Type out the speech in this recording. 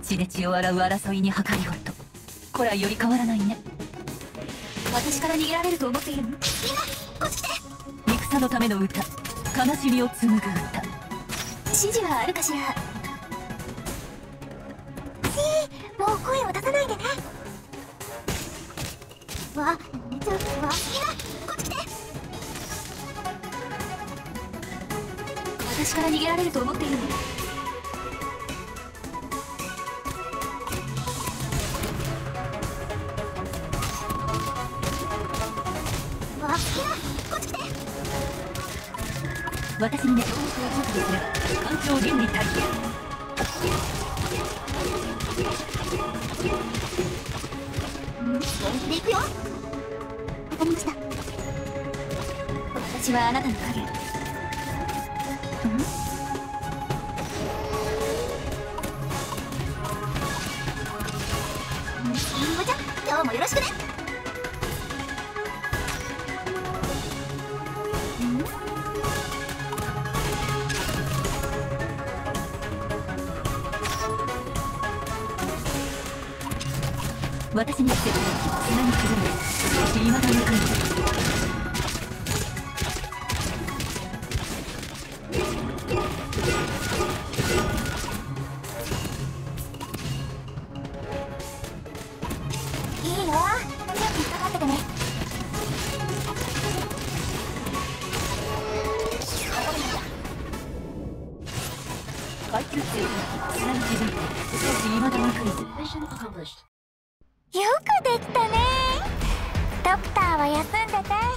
血で血を洗う争いに計りごと。古来より変わらないね。私から逃げられると思っているの？みんなこっち来て。戦のための歌、悲しみを紡ぐ歌。指示はあるかしら？もう声を出さないでね。ちょっとみんなこっち来て。私から逃げられると思っているの？私にね、情報を速度すれば環境原理体系。本気で行くよ。わかりました。私はあなたの影。りんごちゃん、今日もよろしくね。私に来てくれ。砂に崩れ少し今だに来る。いいよ、ちょっと引っかかっててね。階級強い砂に沈んで少し今だに来る。 よくできたね。ドクターは休んでて。